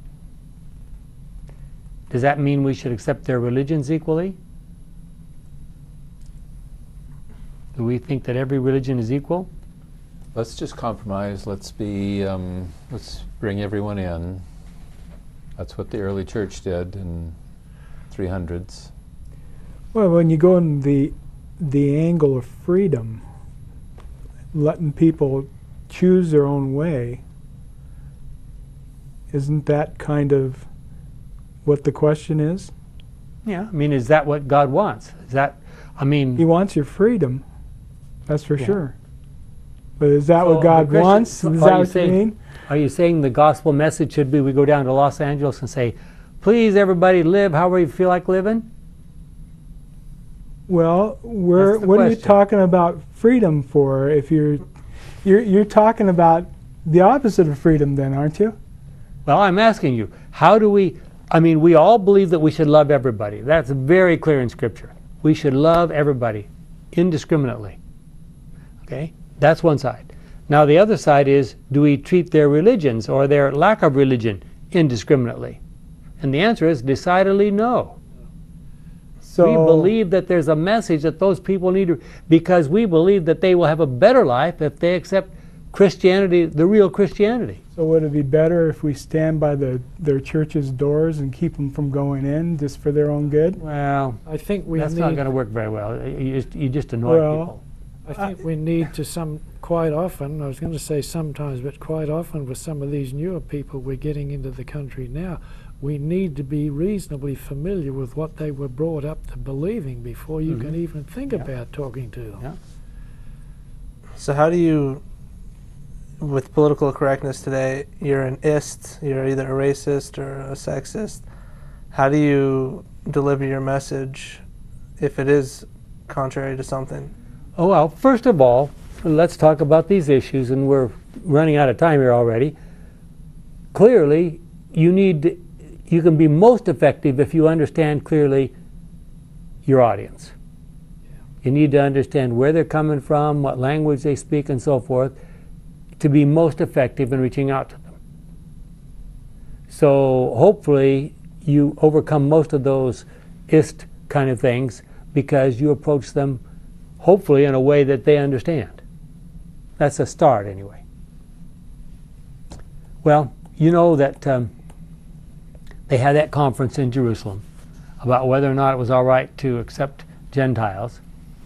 Does that mean we should accept their religions equally? Do we think that every religion is equal? Let's just compromise. Let's bring everyone in. That's what the early church did in 300s. Well, when you go in the angle of freedom, letting people choose their own way, isn't that kind of what the question is? Yeah, I mean, is that what God wants? Is that, I mean... He wants your freedom, that's for sure. But is that what God wants? Is that what you mean? Are you saying the gospel message should be we go down to Los Angeles and say, please everybody live however you feel like living? Well, what are you talking about freedom for? If you're talking about the opposite of freedom then, aren't you? Well, I'm asking you, how do we, I mean, we all believe that we should love everybody. That's very clear in Scripture. We should love everybody indiscriminately. Okay? That's one side. Now the other side is, do we treat their religions or their lack of religion indiscriminately? And the answer is decidedly no. So we believe that there's a message that those people need to, because we believe that they will have a better life if they accept Christianity, the real Christianity. So would it be better if we stand by their church's doors and keep them from going in just for their own good? Well, I think we that's need, not going to work very well. You just annoy people. I think we need to quite often, I was going to say sometimes, but quite often with some of these newer people we're getting into the country now, we need to be reasonably familiar with what they were brought up to believing before you can even think about talking to them. Yeah. So how do you, with political correctness today, you're an ist, you're either a racist or a sexist. How do you deliver your message if it is contrary to something? Oh, well, first of all, let's talk about these issues, and we're running out of time here already. Clearly, you can be most effective if you understand clearly your audience. You need to understand where they're coming from, what language they speak, and so forth, to be most effective in reaching out to them. So hopefully you overcome most of those ist kind of things because you approach them hopefully in a way that they understand. That's a start anyway. Well, you know that they had that conference in Jerusalem about whether or not it was all right to accept Gentiles.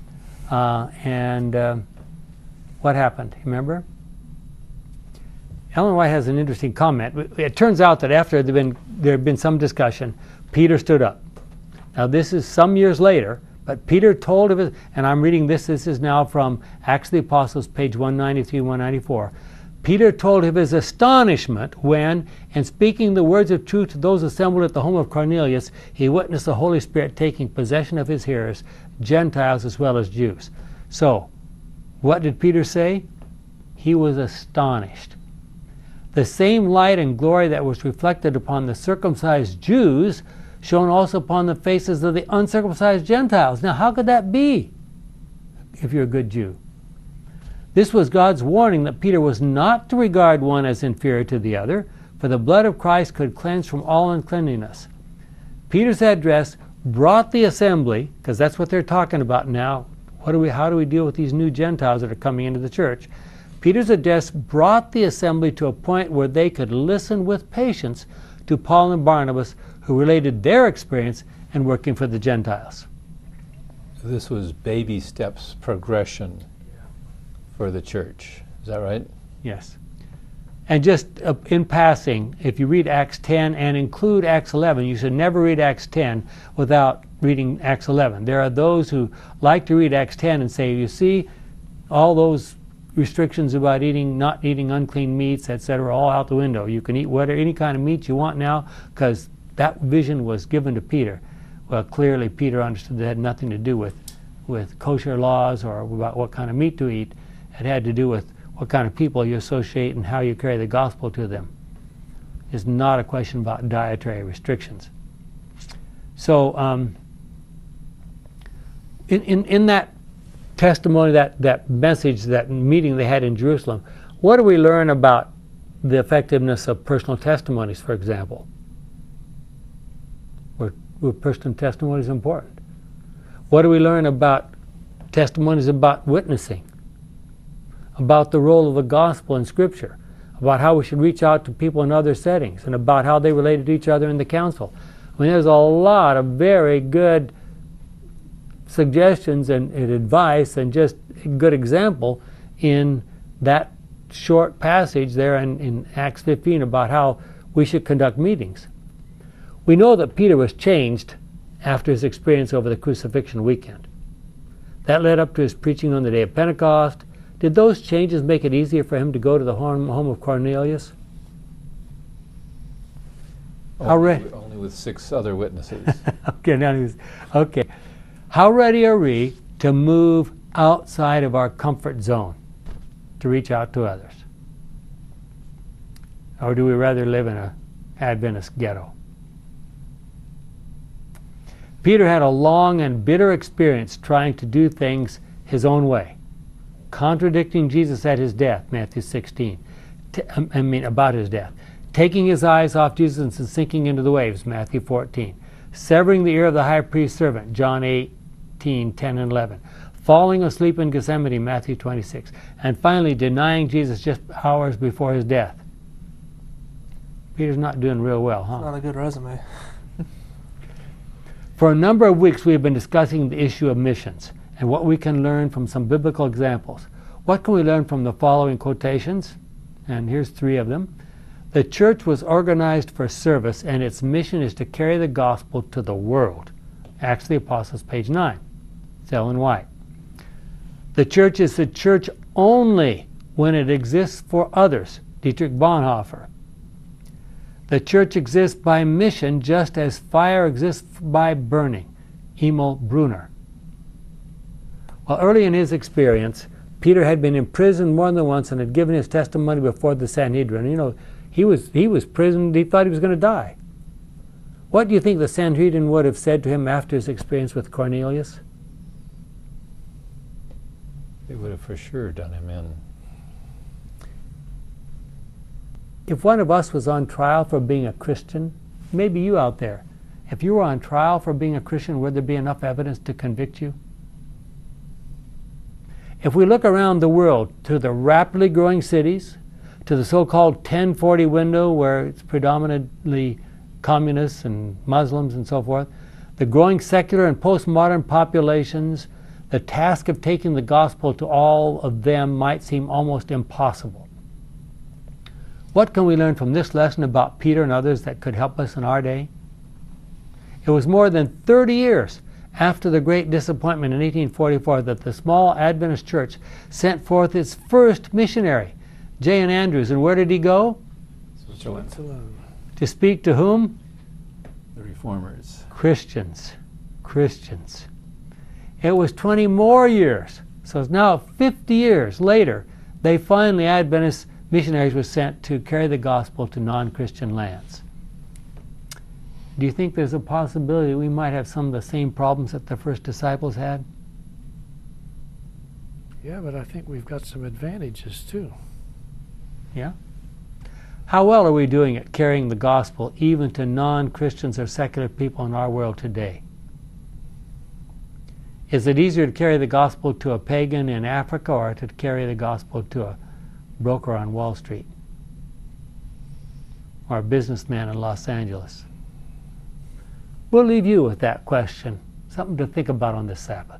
And what happened? Remember? Ellen White has an interesting comment. It turns out that after there had been some discussion, Peter stood up. Now this is some years later, but Peter told of it, and I'm reading this is now from Acts of the Apostles, page 193, 194. Peter told of his astonishment when, in speaking the words of truth to those assembled at the home of Cornelius, he witnessed the Holy Spirit taking possession of his hearers, Gentiles as well as Jews. So, what did Peter say? He was astonished. The same light and glory that was reflected upon the circumcised Jews shone also upon the faces of the uncircumcised Gentiles. Now, how could that be if you're a good Jew? This was God's warning that Peter was not to regard one as inferior to the other, for the blood of Christ could cleanse from all uncleanness. Peter's address brought the assembly, because that's what they're talking about now. How do we deal with these new Gentiles that are coming into the church? Peter's address brought the assembly to a point where they could listen with patience to Paul and Barnabas, who related their experience in working for the Gentiles. This was baby steps progression for the church. Is that right? Yes. And just in passing, if you read Acts 10 and include Acts 11, you should never read Acts 10 without reading Acts 11. There are those who like to read Acts 10 and say, you see, all those restrictions about not eating unclean meats, etc., all out the window. You can eat any kind of meat you want now because that vision was given to Peter. Well, clearly Peter understood that had nothing to do with kosher laws or about what kind of meat to eat. It had to do with what kind of people you associate and how you carry the gospel to them. It's not a question about dietary restrictions. So in that testimony, that message, that meeting they had in Jerusalem, what do we learn about the effectiveness of personal testimonies, for example? Were personal testimonies important? What do we learn about testimonies about witnessing? About the role of the gospel in Scripture? About how we should reach out to people in other settings, and about how they related to each other in the council? I mean, there's a lot of very good suggestions and advice and just a good example in that short passage there in Acts 15 about how we should conduct meetings. We know that Peter was changed after his experience over the crucifixion weekend. That led up to his preaching on the day of Pentecost. Did those changes make it easier for him to go to the home of Cornelius? Only with 6 other witnesses. Okay. How ready are we to move outside of our comfort zone to reach out to others? Or do we rather live in an Adventist ghetto? Peter had a long and bitter experience trying to do things his own way, contradicting Jesus at his death, Matthew 16. About his death. Taking his eyes off Jesus and sinking into the waves, Matthew 14. Severing the ear of the high priest's servant, John 18, 10 and 11. falling asleep in Gethsemane, Matthew 26, and finally denying Jesus just hours before his death. Peter's not doing real well, huh? Not a good resume. For a number of weeks, we have been discussing the issue of missions and what we can learn from some biblical examples. What can we learn from the following quotations? And here's 3 of them. The church was organized for service, and its mission is to carry the gospel to the world. Acts of the Apostles, page 9. It's Ellen White. The church is the church only when it exists for others. Dietrich Bonhoeffer. The church exists by mission just as fire exists by burning. Emil Brunner. Well, early in his experience, Peter had been imprisoned more than once and had given his testimony before the Sanhedrin. You know, he was prisoned. He thought he was going to die. What do you think the Sanhedrin would have said to him after his experience with Cornelius? They would have for sure done him in. If one of us was on trial for being a Christian, maybe you out there, if you were on trial for being a Christian, would there be enough evidence to convict you? If we look around the world to the rapidly growing cities, to the so-called 1040 window where it's predominantly communists and Muslims and so forth, the growing secular and postmodern populations, the task of taking the gospel to all of them might seem almost impossible. What can we learn from this lesson about Peter and others that could help us in our day? It was more than 30 years after the great disappointment in 1844 that the small Adventist church sent forth its first missionary, J. N. Andrews. And where did he go? Switzerland. To speak to whom? The Reformers. Christians. Christians. It was 20 more years. So it's now 50 years later, Adventist missionaries were sent to carry the gospel to non-Christian lands. Do you think there's a possibility we might have some of the same problems that the first disciples had? Yeah, but I think we've got some advantages too. Yeah? How well are we doing at carrying the gospel even to non-Christians or secular people in our world today? Is it easier to carry the gospel to a pagan in Africa or to carry the gospel to a broker on Wall Street or a businessman in Los Angeles? We'll leave you with that question, something to think about on this Sabbath.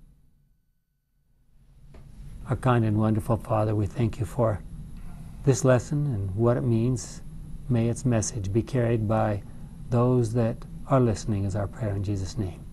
Our kind and wonderful Father, we thank you for this lesson and what it means. May its message be carried by those that are listening, is our prayer in Jesus' name.